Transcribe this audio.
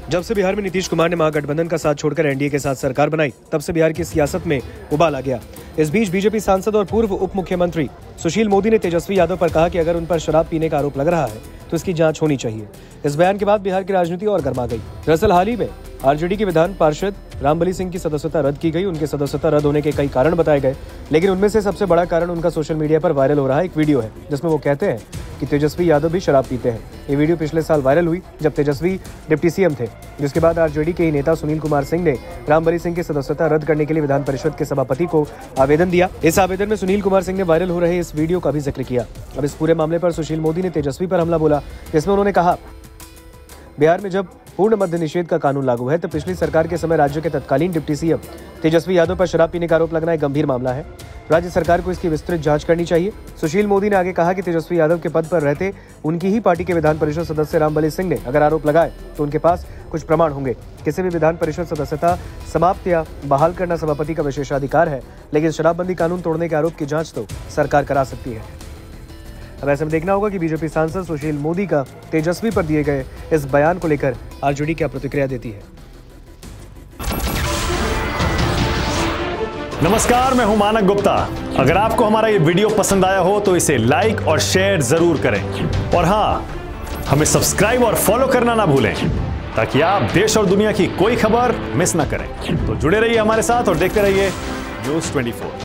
जब से बिहार में नीतीश कुमार ने महागठबंधन का साथ छोड़कर एनडीए के साथ सरकार बनाई, तब से बिहार की सियासत में उबाल आ गया। इस बीच बीजेपी सांसद और पूर्व उप मुख्यमंत्री सुशील मोदी ने तेजस्वी यादव पर कहा कि अगर उन पर शराब पीने का आरोप लग रहा है तो इसकी जांच होनी चाहिए। इस बयान के बाद बिहार की राजनीति और गर्मा गई। दरअसल हाल ही में आरजेडी के विधान पार्षद रामबली सिंह की सदस्यता रद्द की गई। उनके सदस्यता रद्द होने के कई कारण बताए गए, लेकिन उनमें से सबसे बड़ा कारण उनका सोशल मीडिया पर वायरल हो रहा एक वीडियो है, जिसमें वो कहते हैं कि तेजस्वी यादव भी शराब पीते हैं। ये वीडियो पिछले साल वायरल हुई जब तेजस्वी डिप्टी सीएम थे, जिसके बाद आरजेडी के ही नेता सुनील कुमार सिंह ने रामबली सिंह की सदस्यता रद्द करने के लिए विधान परिषद के सभापति को आवेदन दिया। इस आवेदन में सुनील कुमार सिंह ने वायरल हो रहे इस वीडियो का भी जिक्र किया। अब इस पूरे मामले पर सुशील मोदी ने तेजस्वी पर हमला बोला, जिसमें उन्होंने कहा, बिहार में जब पूर्ण मद्य निषेध का कानून लागू है तो पिछली सरकार के समय राज्य के तत्कालीन डिप्टी सीएम तेजस्वी यादव पर शराब पीने का आरोप लगना एक गंभीर मामला है। राज्य सरकार को इसकी विस्तृत जांच करनी चाहिए। सुशील मोदी ने आगे कहा कि तेजस्वी यादव के पद पर रहते उनकी ही पार्टी के विधान परिषद सदस्य रामबली सिंह ने अगर आरोप लगाए तो उनके पास कुछ प्रमाण होंगे। किसी भी विधान परिषद सदस्यता समाप्त या बहाल करना सभापति का विशेषाधिकार है, लेकिन शराबबंदी कानून तोड़ने के आरोप की जांच तो सरकार करा सकती है। अब ऐसे में देखना होगा कि बीजेपी सांसद सुशील मोदी का तेजस्वी पर दिए गए इस बयान को लेकर आरजेडी क्या प्रतिक्रिया देती है। नमस्कार, मैं हूं मानक गुप्ता। अगर आपको हमारा ये वीडियो पसंद आया हो तो इसे लाइक और शेयर जरूर करें, और हाँ, हमें सब्सक्राइब और फॉलो करना ना भूलें ताकि आप देश और दुनिया की कोई खबर मिस ना करें। तो जुड़े रहिए हमारे साथ और देखते रहिए न्यूज़ 24।